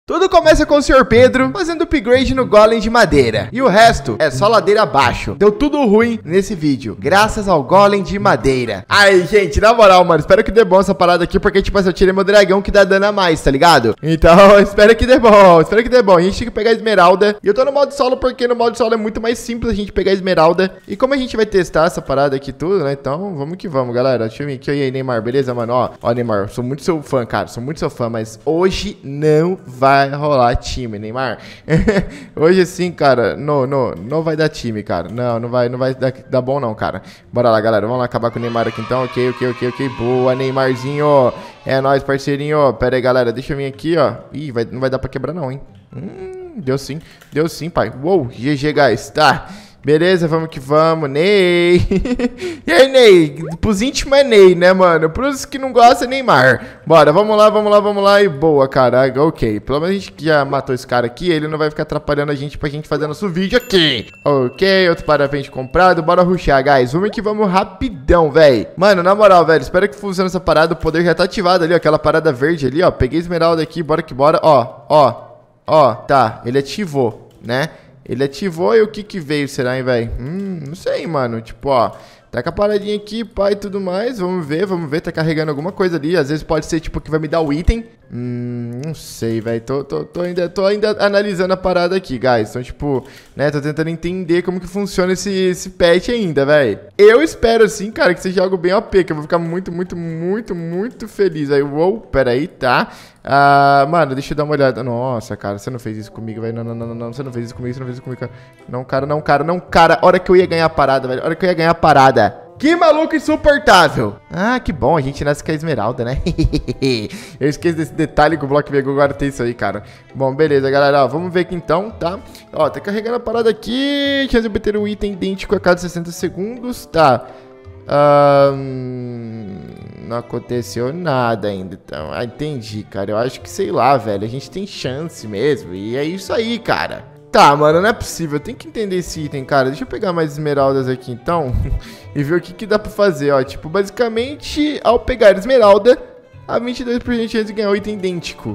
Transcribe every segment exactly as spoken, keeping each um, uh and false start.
Tudo começa com o senhor Pedro fazendo upgrade no golem de madeira. E o resto é só ladeira abaixo. Deu tudo ruim nesse vídeo, graças ao golem de madeira. Aí, gente, na moral, mano, espero que dê bom essa parada aqui, porque, tipo assim, eu tirei meu dragão que dá dano a mais, tá ligado? Então, espero que dê bom, espero que dê bom. A gente tem que pegar a esmeralda. E eu tô no modo solo, porque no modo solo é muito mais simples a gente pegar a esmeralda. E como a gente vai testar essa parada aqui tudo, né? Então, vamos que vamos, galera. Deixa eu vir aqui. E aí, Neymar, beleza, mano? Ó, ó, Neymar, sou muito seu fã, cara. Sou muito seu fã, mas hoje não vai rolar time, Neymar. Hoje sim, cara, não, não, não vai dar time, cara. Não, não vai, não vai dar, dar bom não, cara. Bora lá, galera, vamos lá acabar com o Neymar aqui então. Ok, ok, ok, ok, boa, Neymarzinho. É nóis, parceirinho. Pera aí, galera, deixa eu vir aqui, ó. Ih, vai, não vai dar pra quebrar não, hein. Hum, deu sim, deu sim, pai. Uou, G G, guys, tá. Beleza, vamos que vamos, Ney. E aí, Ney? Pros íntimos é Ney, né, mano? Pros que não gostam, é Neymar. Bora, vamos lá, vamos lá, vamos lá. E boa, cara, ok. Pelo menos a gente já matou esse cara aqui, ele não vai ficar atrapalhando a gente pra gente fazer nosso vídeo aqui. Ok, outro parapente comprado, bora rushar, guys. Vamos que vamos rapidão, velho. Mano, na moral, velho, espero que funcione essa parada. O poder já tá ativado ali, ó, aquela parada verde ali, ó. Peguei a esmeralda aqui, bora que bora. Ó, ó, ó, tá, ele ativou, né? Ele ativou e o que que veio, será, hein, velho? Hum, não sei, mano. Tipo, ó, tá com a paradinha aqui, pai, e tudo mais. Vamos ver, vamos ver. Tá carregando alguma coisa ali. Às vezes pode ser, tipo, que vai me dar o item. Hum, não sei, velho. Tô, tô, tô, ainda, tô ainda analisando a parada aqui, guys. Então, tipo, né, tô tentando entender como que funciona esse, esse patch ainda, velho. Eu espero, assim, cara, que seja algo bem O P, que eu vou ficar muito, muito, muito, muito feliz. Aí, uou, pera aí, tá? Ah, mano, deixa eu dar uma olhada. Nossa, cara, você não fez isso comigo, velho. Não, não, não, não, não. Você não fez isso comigo, você não fez isso comigo, cara. Não, cara, não, cara, não, cara. Hora que eu ia ganhar a parada, velho. Hora que eu ia ganhar a parada. Que maluco insuportável. Ah, que bom, a gente nasce com a esmeralda, né? Eu esqueci desse detalhe que o Block Vega agora tem isso aí, cara. Bom, beleza, galera, ó, vamos ver aqui então, tá? Ó, tá carregando a parada aqui. Chance de obter um item idêntico a cada sessenta segundos, tá? Ah, hum, não aconteceu nada ainda, então. Ah, entendi, cara, eu acho que, sei lá, velho, a gente tem chance mesmo. E é isso aí, cara. Tá, mano, não é possível. Eu tenho que entender esse item, cara. Deixa eu pegar mais esmeraldas aqui, então. E ver o que que dá pra fazer, ó. Tipo, basicamente, ao pegar esmeralda, a vinte e dois por cento de chance de ganhar o item idêntico.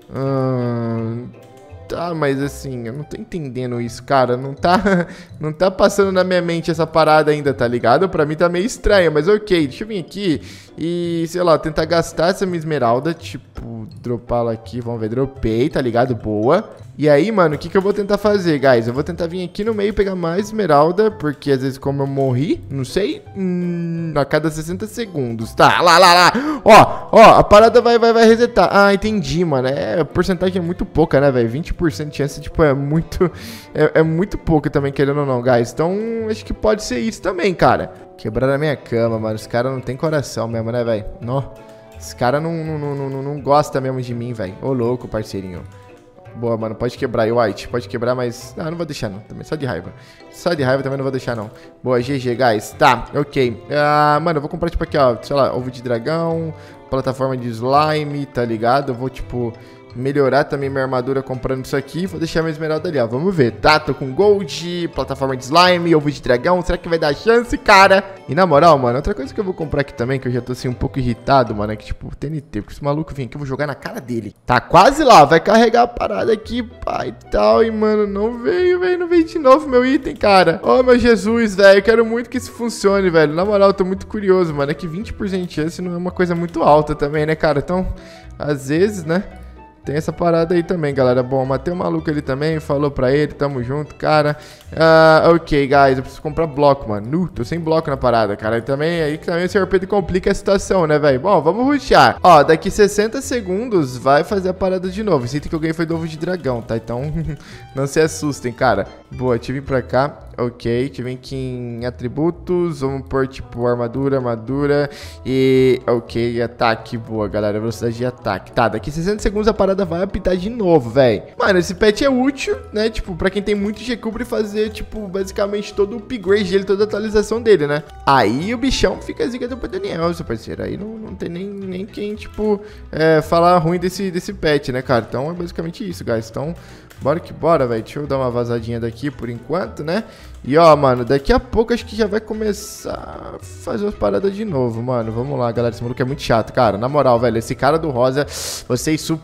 Hum, tá, mas assim, eu não tô entendendo isso, cara. Não tá, não tá passando na minha mente essa parada ainda, tá ligado? Pra mim tá meio estranha, mas ok. Deixa eu vir aqui e, sei lá, tentar gastar essa minha esmeralda. Tipo, dropá-la aqui. Vamos ver, dropei, tá ligado? Boa. E aí, mano, o que que eu vou tentar fazer, guys? Eu vou tentar vir aqui no meio e pegar mais esmeralda, porque às vezes como eu morri, não sei, hum, a cada sessenta segundos. Tá, lá, lá, lá. Ó, ó, a parada vai, vai, vai resetar. Ah, entendi, mano. É, a porcentagem é muito pouca, né, velho? vinte por cento de chance, tipo, é muito, é, é muito pouco também, querendo ou não, guys. Então, acho que pode ser isso também, cara. Quebraram a minha cama, mano. Os caras não tem coração mesmo, né, velho? Não. Os caras não, não, não, não, não gostam mesmo de mim, velho. Ô, louco, parceirinho. Boa, mano, pode quebrar aí, White, pode quebrar, mas... Não, não vou deixar não, também, só de raiva. Só de raiva também não vou deixar não. Boa, G G, guys, tá, ok. Ah, mano, eu vou comprar, tipo, aqui, ó, sei lá, ovo de dragão, plataforma de slime, tá ligado? Eu vou, tipo... melhorar também minha armadura comprando isso aqui. Vou deixar minha esmeralda ali, ó. Vamos ver, tá? Tô com gold, plataforma de slime, ovo de dragão. Será que vai dar chance, cara? E na moral, mano, outra coisa que eu vou comprar aqui também, que eu já tô assim um pouco irritado, mano, é que tipo, T N T. Porque esse maluco vem aqui, eu vou jogar na cara dele. Tá quase lá, vai carregar a parada aqui, pai, e tal. E, mano, não veio, velho, não veio de novo meu item, cara. Oh, meu Jesus, velho, eu quero muito que isso funcione, velho. Na moral, eu tô muito curioso, mano. É que vinte por cento de chance não é uma coisa muito alta também, né, cara? Então, às vezes, né? Tem essa parada aí também, galera. Bom, matei o maluco ali também, falou pra ele, tamo junto, cara. Uh, ok, guys, eu preciso comprar bloco, mano. Uh, tô sem bloco na parada, cara. E também, aí que também o senhor Pedro complica a situação, né, velho? Bom, vamos rushar. Ó, daqui sessenta segundos vai fazer a parada de novo. Esse item que eu ganhei foi do ovo de dragão, tá? Então, não se assustem, cara. Boa, deixa eu vir pra cá. Ok, deixa eu vir aqui em atributos. Vamos pôr, tipo, armadura, armadura. E, ok, ataque. Boa, galera, velocidade de ataque. Tá, daqui sessenta segundos a parada vai apitar de novo, velho. Mano, esse patch é útil, né? Tipo, pra quem tem muito G-Cube fazer, tipo, basicamente todo o upgrade dele, toda a atualização dele, né? Aí o bichão fica zica do Daniel, seu parceiro. Aí não, não tem nem, nem quem, tipo, é, falar ruim desse, desse patch, né, cara? Então é basicamente isso, guys. Então, bora que bora, velho. Deixa eu dar uma vazadinha daqui por enquanto, né? E ó, mano, daqui a pouco acho que já vai começar a fazer umas paradas de novo, mano. Vamos lá, galera. Esse maluco é muito chato, cara. Na moral, velho, esse cara do rosa, você é insuportável.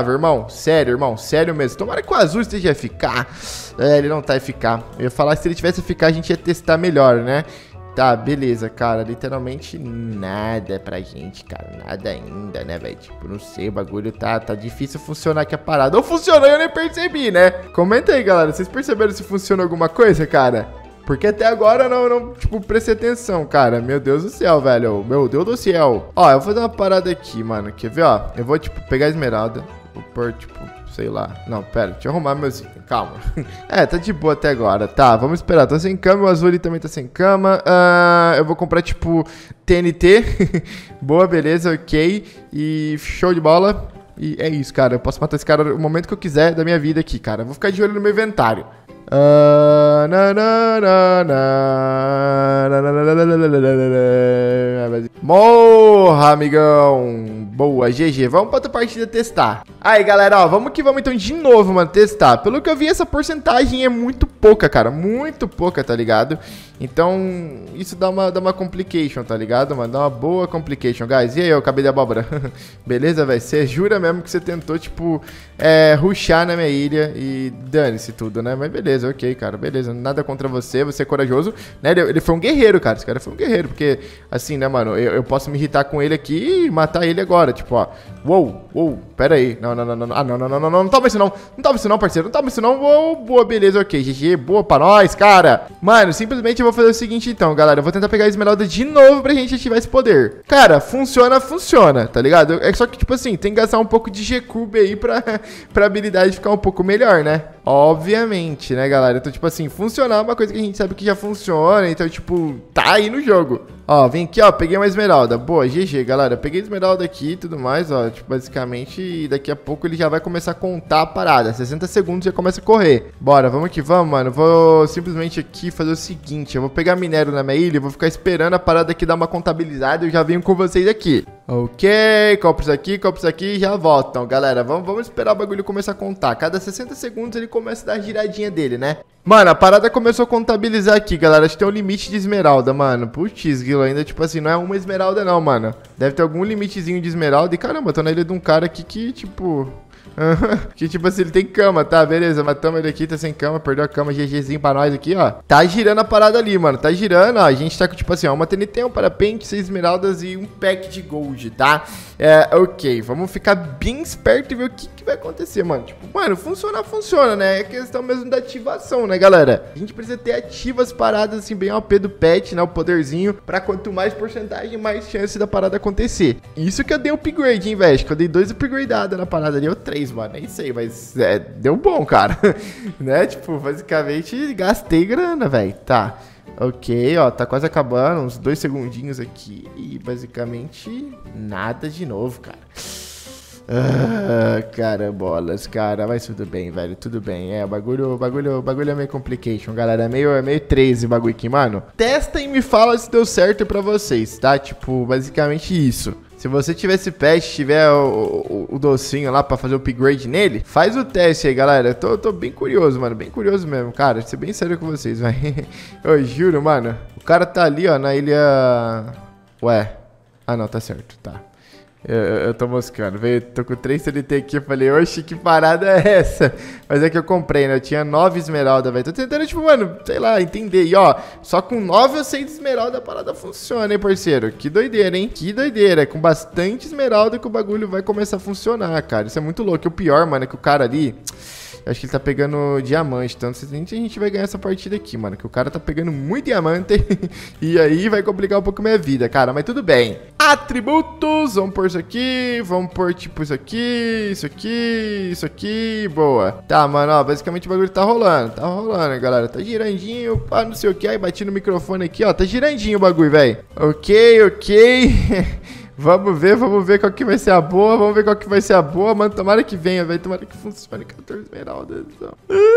confiável, irmão. Sério, irmão. Sério mesmo. Tomara que o azul esteja eficaz. É, ele não tá eficaz. Eu ia falar que se ele tivesse eficaz, a gente ia testar melhor, né? Tá, beleza, cara. Literalmente nada pra gente, cara. Nada ainda, né, velho? Tipo, não sei, o bagulho tá, tá difícil funcionar aqui a parada. Ou funcionou e eu nem percebi, né? Comenta aí, galera. Vocês perceberam se funciona alguma coisa, cara? Porque até agora eu não, não, tipo, prestei atenção, cara. Meu Deus do céu, velho. Meu Deus do céu. Ó, eu vou fazer uma parada aqui, mano. Quer ver, ó? Eu vou, tipo, pegar a esmeralda. Vou pôr, tipo, sei lá. Não, pera. Deixa eu arrumar meus itens. Calma. É, tá de boa até agora. Tá, vamos esperar. Tô sem cama. O azul ali também tá sem cama. Uh, eu vou comprar, tipo, T N T. Boa, beleza, ok. E show de bola. E é isso, cara. Eu posso matar esse cara no momento que eu quiser da minha vida aqui, cara. Eu vou ficar de olho no meu inventário. Uh, na, na, na, na, morra, amigão. Boa, G G. Vamos pra outra partida testar. Aí, galera, ó, vamos que vamos então de novo, mano, testar. Pelo que eu vi, essa porcentagem é muito pouca, cara. Muito pouca, tá ligado? Então, isso dá uma, dá uma complication, tá ligado, mano? Dá uma boa complication, guys. E aí, eu acabei de abóbora. Beleza, velho? Você jura mesmo que você tentou, tipo, é, rushar na minha ilha e dane-se tudo, né? Mas beleza, ok, cara. Beleza, nada contra você. Você é corajoso, né? Ele, ele foi um guerreiro, cara. Esse cara foi um guerreiro, porque, assim, né, mano? Eu, eu posso me irritar com ele aqui e matar ele agora. Tipo, ó. Uou, uou, pera aí. Não, não, não, não. Ah, não, não, não, não, não. Não toma isso não. Não toma isso não, parceiro. Não toma isso não. Uou, boa, beleza, ok. G G, boa pra nós, cara. Mano, simplesmente eu vou fazer o seguinte então, galera. Eu vou tentar pegar a esmeralda de novo pra gente ativar esse poder. Cara, funciona, funciona, tá ligado? É só que, tipo assim, tem que gastar um pouco de G-Cube aí pra, pra habilidade ficar um pouco melhor, né? Obviamente, né, galera? Então, tipo assim, funcionar é uma coisa que a gente sabe que já funciona. Então, tipo, tá aí no jogo. Ó, vem aqui, ó, peguei uma esmeralda. Boa, G G, galera. Peguei a esmeralda aqui e tudo mais, ó. Tipo, basicamente, e daqui a pouco ele já vai começar a contar a parada. sessenta segundos já começa a correr. Bora, vamos que vamos, mano. Vou simplesmente aqui fazer o seguinte. Eu vou pegar minério na minha ilha, vou ficar esperando a parada aqui dar uma contabilizada e eu já venho com vocês aqui. Ok, compro isso aqui, compro isso aqui e já volto. Então, galera, vamos, vamos esperar o bagulho começar a contar. Cada sessenta segundos ele começa a dar a giradinha dele, né? Mano, a parada começou a contabilizar aqui, galera. Acho que tem um limite de esmeralda, mano. Putz, Guilo, ainda, tipo assim, não é uma esmeralda não, mano. Deve ter algum limitezinho de esmeralda. E, caramba, tô na ilha de um cara aqui que, tipo... que, tipo assim, ele tem cama, tá? Beleza, matamos ele aqui, tá sem cama. Perdeu a cama, GGzinho pra nós aqui, ó. Tá girando a parada ali, mano. Tá girando, ó. A gente tá com, tipo assim, ó, uma T N T, um parapente, seis esmeraldas e um pack de gold, tá? É, ok. Vamos ficar bem esperto e ver o que, que vai acontecer, mano. Tipo, mano, funciona, funciona, né? É questão mesmo da ativação, né, galera? A gente precisa ter ativas paradas, assim, bem ao pé do pet, né? O poderzinho, pra quanto mais porcentagem, mais chance da parada acontecer. Isso que eu dei upgrade, hein, velho? Que eu dei dois upgradados na parada ali, ou três, mano. É isso aí, mas é, deu bom, cara. Né? Tipo, basicamente, gastei grana, velho. Tá. Ok, ó, tá quase acabando, uns dois segundinhos aqui e basicamente nada de novo, cara. Ah, carambolas, cara, mas tudo bem, velho, tudo bem. É, o bagulho, o bagulho, o bagulho é meio complication, galera, é meio, é meio treze o bagulho aqui, mano. Testa e me fala se deu certo pra vocês, tá? Tipo, basicamente isso. Se você tiver esse pet, tiver o, o, o docinho lá pra fazer o upgrade nele, faz o teste aí, galera. Eu tô, eu tô bem curioso, mano. Bem curioso mesmo, cara. Vou ser bem sério com vocês, vai. Eu juro, mano. O cara tá ali, ó, na ilha... Ué. Ah, não, tá certo, tá. Eu, eu tô moscando. Veio, tô com três T N T aqui. Eu falei, oxe, que parada é essa? Mas é que eu comprei, né? Eu tinha nove esmeralda, velho. Tô tentando, tipo, mano, sei lá, entender. E, ó, só com nove ou seis esmeralda a parada funciona, hein, parceiro? Que doideira, hein? Que doideira. É com bastante esmeralda que o bagulho vai começar a funcionar, cara. Isso é muito louco. E o pior, mano, é que o cara ali... Acho que ele tá pegando diamante, então a gente vai ganhar essa partida aqui, mano. Que o cara tá pegando muito diamante e aí vai complicar um pouco a minha vida, cara. Mas tudo bem. Atributos, vamos pôr isso aqui, vamos pôr tipo isso aqui, isso aqui, isso aqui, boa. Tá, mano, ó, basicamente o bagulho tá rolando, tá rolando, galera. Tá girandinho, pá, não sei o que, aí bati no microfone aqui, ó, tá girandinho o bagulho, velho. Ok, ok. Vamos ver, vamos ver qual que vai ser a boa, vamos ver qual que vai ser a boa, mano, tomara que venha, velho, tomara que funcione, quatorze esmeraldas, então.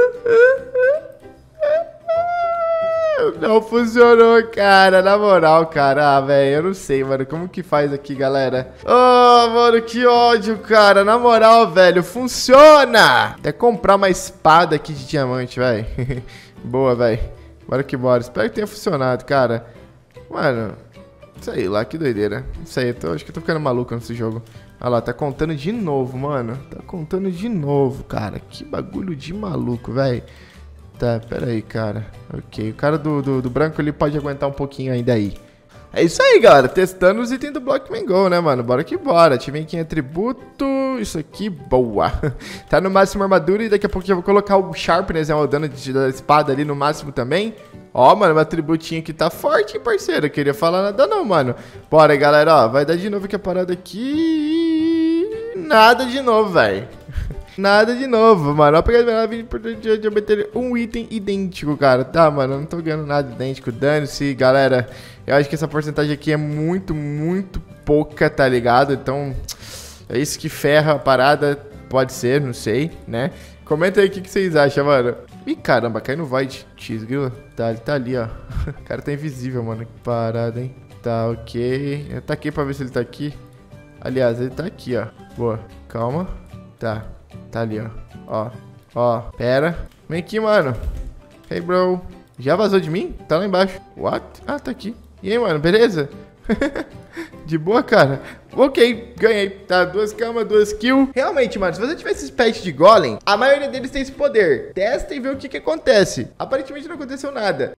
Não funcionou, cara, na moral, cara, ah, velho, eu não sei, mano, como que faz aqui, galera? Oh, mano, que ódio, cara, na moral, velho, funciona! Até comprar uma espada aqui de diamante, velho. Boa, velho, bora que bora, espero que tenha funcionado, cara. Mano... Sei lá, que doideira. Não sei, eu tô, acho que eu tô ficando maluco nesse jogo. Olha lá, tá contando de novo, mano. Tá contando de novo, cara. Que bagulho de maluco, velho. Tá, pera aí, cara. Ok, o cara do, do, do branco, ele pode aguentar um pouquinho ainda aí. É isso aí, galera. Testando os itens do Blockman Go, né, mano? Bora que bora. Ativei aqui em atributo. Isso aqui, boa. Tá no máximo armadura e daqui a pouco eu vou colocar o Sharpness, né, o dano de, da espada ali no máximo também. Ó, mano, meu atributinho aqui tá forte, hein, parceiro. Eu queria falar nada não, mano. Bora, galera, ó. Vai dar de novo aqui a parada aqui. Nada de novo, velho. Nada de novo, mano. Ó, pegar de obter um item idêntico, cara. Tá, mano, eu não tô ganhando nada idêntico. Dane-se, galera. Eu acho que essa porcentagem aqui é muito, muito pouca, tá ligado? Então, é isso que ferra a parada. Pode ser, não sei, né? Comenta aí o que, que vocês acham, mano. Ih, caramba, cai no Void. X-Grila. Tá, ele tá ali, ó. O cara tá invisível, mano. Que parada, hein? Tá, ok. Eu taquei pra ver se ele tá aqui. Aliás, ele tá aqui, ó. Boa. Calma. Tá. Tá ali, ó. Ó. Ó. Pera. Vem aqui, mano. Hey, bro. Já vazou de mim? Tá lá embaixo. What? Ah, tá aqui. E aí, mano? Beleza? De boa, cara? Ok, ganhei. Tá, duas camas, duas kills. Realmente, mano, se você tiver esses pets de golem, a maioria deles tem esse poder. Testa e vê o que que acontece. Aparentemente não aconteceu nada.